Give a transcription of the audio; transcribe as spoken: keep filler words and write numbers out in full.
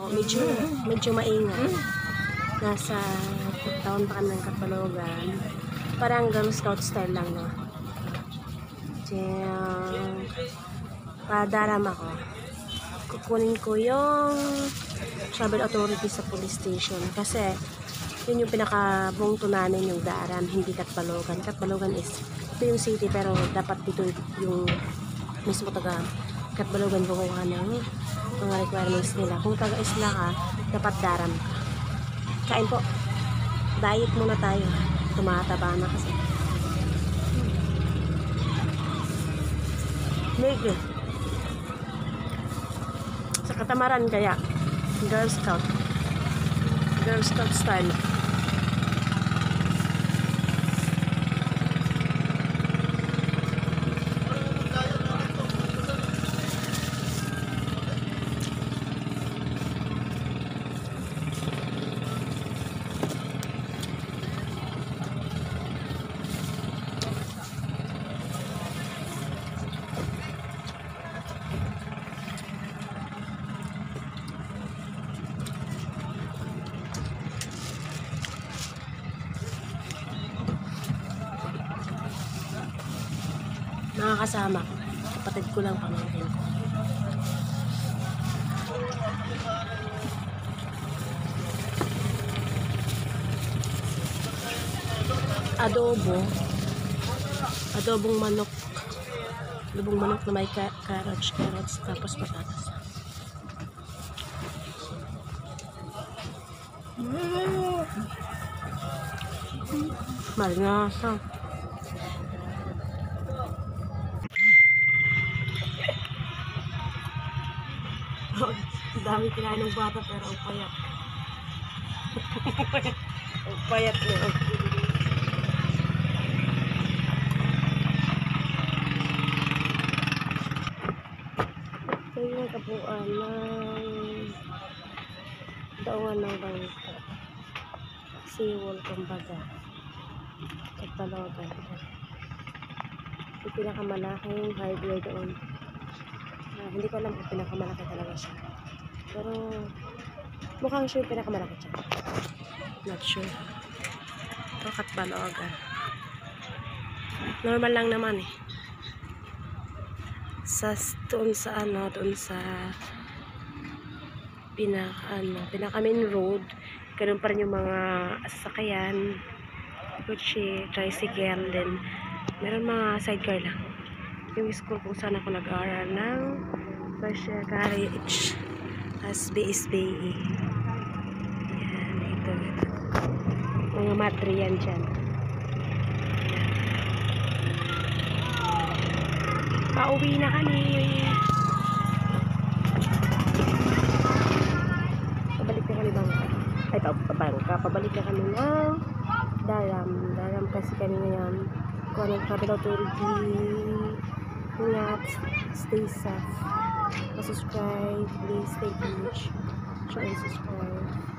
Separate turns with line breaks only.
medyo, medyo maingay. Nasa taon pa kami ng Catbalogan. Parang Girl Scout style lang, no? Diyan, padaram ako. Kukunin ko yung travel authority sa police station kasi yun yung pinaka-bungto namin yung daram, hindi Catbalogan. Catbalogan is ito yung city pero dapat dito yung mismo taga Catbalogan kukuha ng mga requirements nila. Kung taga-isla ka, dapat daram ka. Kain po. Diet muna tayo. Tumataba na kasi. Maybe. Sa katamaran kaya Girl Scout. Girl Scout style. Nakakasama ko. Kapatid ko lang, pamangkin ko. Adobo. Adobong manok. Adobong manok na may ka carrots, carrots, tapos patatas. Mm. Malingasa. Ang dami kinain ng bata pero ang payat. Ang payat niya. Ito yung kabuuan ng daungan ng bangka. Seawall kumbaga. Catbalogan. Yung pinakamalaking highway doon. Ah, hindi ko alam kung pinakamalaki talaga siya. Pero mukhang sure pinakamalaki siya. Not sure. Ito Catbalogan. Normal lang naman eh. Sa doon sa ano, doon sa pinaka ano, pinaka main road, ganun pa rin yung mga sasakyan, kotse, tricycle, then meron mga sidecar lang. Yung school kung saan ako nag-aaral ng Pasha College as B S B E. Yan, ito, ito. Mga matri yan dyan. Pauwi na kami. Pabalik na kami bangka. Ay, bangka. Pabalik na kami ng daram. Daram kasi kami ngayon. Kung anong travel authority. Ingat. Stay safe. Subscribe. Please stay tuned. Share and subscribe.